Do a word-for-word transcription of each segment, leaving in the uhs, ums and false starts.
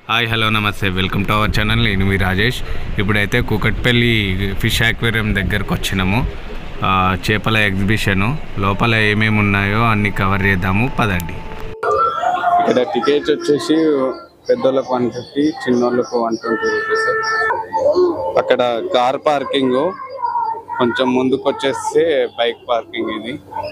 Hi hello నమస్తే welcome to our channel. నేను మీ రాజేష్. ఇప్పుడైతే కూకట్పల్లి ఫిష్ అక్వేరియం దగ్గరకు వచ్చినాము. చేపల ఎగ్జిబిషను లోపల ఏమేమి ఉన్నాయో అన్ని కవర్ చేద్దాము, పదండి. ఇక్కడ టికెట్స్ వచ్చేసి పెద్దోళ్ళకు వన్ ఫిఫ్టీ, చిన్నోళ్ళకు వన్ ట్వంటీ రూపీస్. అక్కడ కార్ పార్కింగ్, కొంచెం ముందుకు వచ్చేస్తే బైక్ పార్కింగ్. ఇది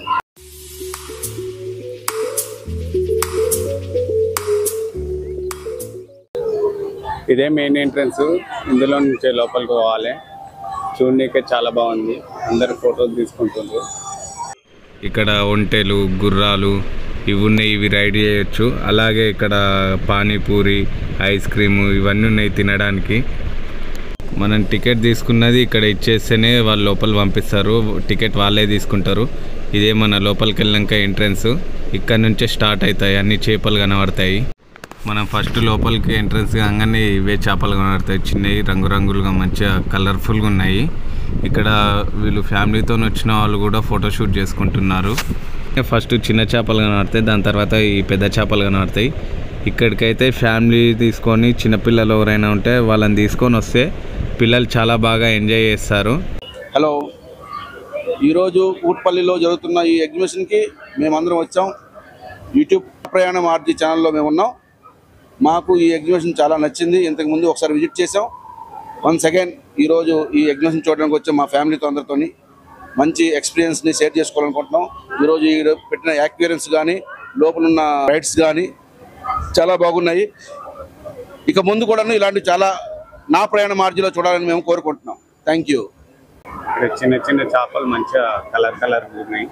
ఇదే మెయిన్ ఎంట్రన్స్. ఇందులో నుంచే లోపలికి పోవాలి. చూడనీకే చాలా బాగుంది. అందరు ఫోటోలు తీసుకుంటున్నారు. ఇక్కడ ఒంటెలు, గుర్రాలు ఇవి ఉన్నాయి, ఇవి రైడ్ చేయొచ్చు. అలాగే ఇక్కడ పానీపూరి, ఐస్ క్రీము ఇవన్నీ ఉన్నాయి తినడానికి. మనం టికెట్ తీసుకున్నది ఇక్కడ ఇచ్చేస్తేనే వాళ్ళు లోపల పంపిస్తారు. టికెట్ వాళ్ళే తీసుకుంటారు. ఇదే మన లోపలికి వెళ్ళాక ఎంట్రన్స్. ఇక్కడ నుంచే స్టార్ట్ అవుతాయి, అన్ని చేపలు కనబడతాయి. మనం ఫస్ట్ లోపలికి ఎంట్రన్స్ కాగానే ఇవే చేపలు కనబడతాయి. చిన్నవి, రంగురంగులుగా మంచిగా కలర్ఫుల్గా ఉన్నాయి. ఇక్కడ వీళ్ళు ఫ్యామిలీతో వచ్చిన వాళ్ళు కూడా ఫోటోషూట్ చేసుకుంటున్నారు. ఫస్ట్ చిన్న చేపలు కనబడతాయి, దాని తర్వాత ఈ పెద్ద చేపలు కనబడతాయి. ఇక్కడికైతే ఫ్యామిలీ తీసుకొని చిన్నపిల్లలు ఎవరైనా ఉంటే వాళ్ళని తీసుకొని వస్తే పిల్లలు చాలా బాగా ఎంజాయ్ చేస్తారు. హలో, ఈరోజు కూకట్పల్లిలో జరుగుతున్న ఈ ఎగ్జిబిషన్కి మేమందరం వచ్చాం. యూట్యూబ్ ప్రయాణం ఆర్జీ ఛానల్లో మేము ఉన్నాం. మాకు ఈ ఎగ్జిబిషన్ చాలా నచ్చింది. ఇంతకుముందు ఒకసారి విజిట్ చేసాం. వన్స్ అగైన్ ఈరోజు ఈ ఎగ్జిబిషన్ చూడడానికి వచ్చాం. మా ఫ్యామిలీతో అందరితో మంచి ఎక్స్పీరియన్స్ని షేర్ చేసుకోవాలనుకుంటున్నాం. ఈరోజు ఈ పెట్టిన యాక్వేరియన్స్ కానీ, లోపల ఉన్న రైడ్స్ కానీ చాలా బాగున్నాయి. ఇక ముందు కూడా ఇలాంటి చాలా నా ప్రయాణ మార్జిలో చూడాలని మేము కోరుకుంటున్నాం. Thank you. ఇక్కడ చిన్న చిన్న చేపలు మంచిగా కలర్ కలర్ ఉన్నాయి.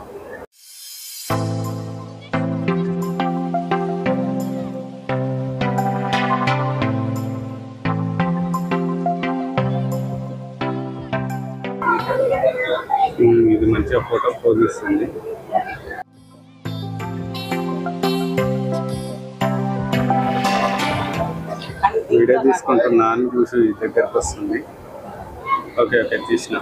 ఇది మంచిగా ఫోటో పోజ్ ఇస్తుంది. వీడియో తీసుకుంటున్నా అని చూసి దగ్గరకు వస్తుంది. ఓకే ఓకే తీసిన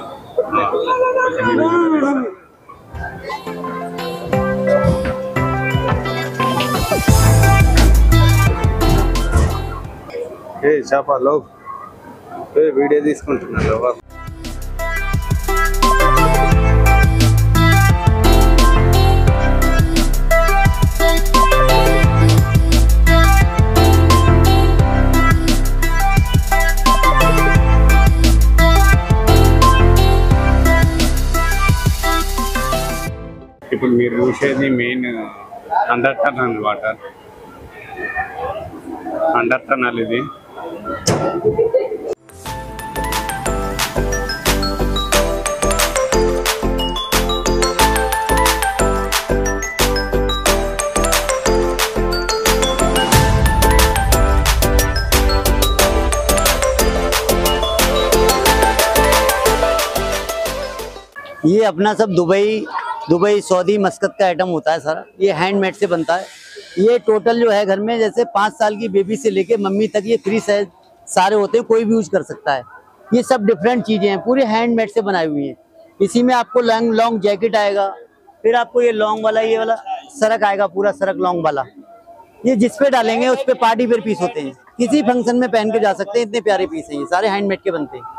ఏ చేపలో వీడియో తీసుకుంటున్నాను. ఇప్పుడు మీరు చూసేది main under tunnel water. Under tunnel ఇది. ये अपना सब दुबई दुबई सऊदी मस्कत का आइटम होता है सारा। ये हैंडमेड से बनता है। ये टोटल जो है घर में जैसे पाँच साल की बेबी से लेके मम्मी तक ये फ्री साइज सारे होते हैं, कोई भी यूज कर सकता है। ये सब डिफरेंट चीजें हैं, पूरे हैंडमेड से बनाई हुई हैं। इसी में आपको लॉन्ग लॉन्ग जैकेट आएगा, फिर आपको ये लॉन्ग वाला ये वाला सरक आएगा, पूरा सरक लॉन्ग वाला। ये जिस पे डालेंगे उस पे पार्टी वेयर पीस होते हैं, किसी फंक्शन में पहन के जा सकते हैं। इतने प्यारे पीस हैं, ये सारे हैंडमेड के बनते हैं।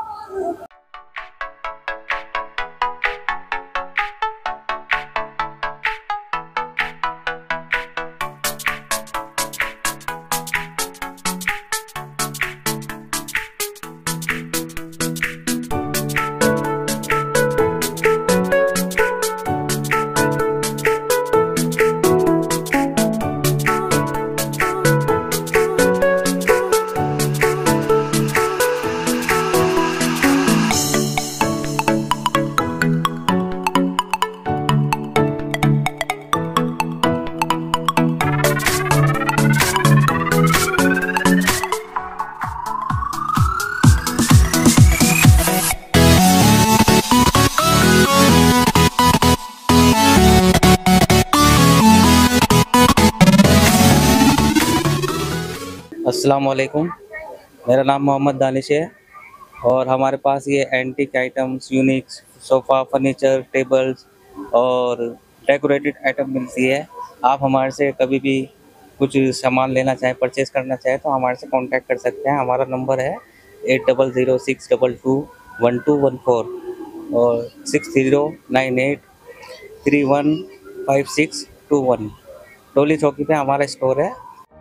अस्सलाम वालेकुम, मेरा नाम मोहम्मद दानिश है और हमारे पास ये antique items, unique sofa, furniture, tables और डेकोरेटेड आइटम मिलती है। आप हमारे से कभी भी कुछ सामान लेना चाहे, परचेज करना चाहे तो हमारे से कांटेक्ट कर सकते हैं। हमारा नंबर है eight double zero six double two one two one four और six zero nine eight three one five six two one. Toli Chowki पे हमारा स्टोर है।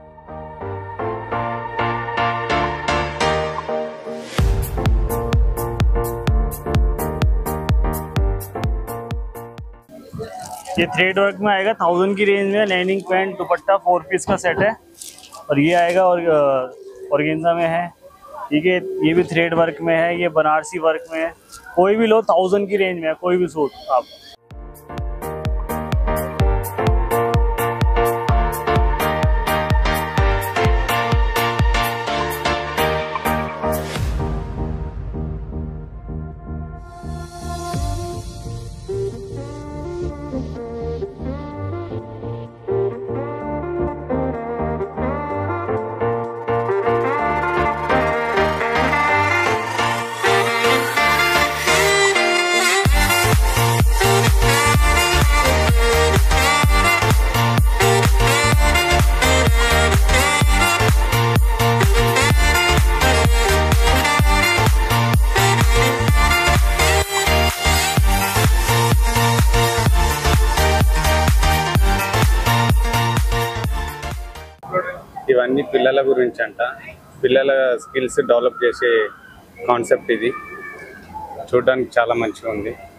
ये थ्रेड वर्क में आएगा, थाउजेंड की रेंज में। Lining pant dupatta four piece का सेट है और ये आएगा और ऑर्गेन्जा में है, ठीक है। ये भी थ्रेड वर्क में है, ये बनारसी वर्क में है। कोई भी लो थाउजेंड की रेंज में है, कोई भी सूट आप। ఇవన్నీ పిల్లల గురించి అంట, పిల్లల స్కిల్స్ డెవలప్ చేసే కాన్సెప్ట్ ఇది. చూడడానికి చాలా మంచిగా ఉంది.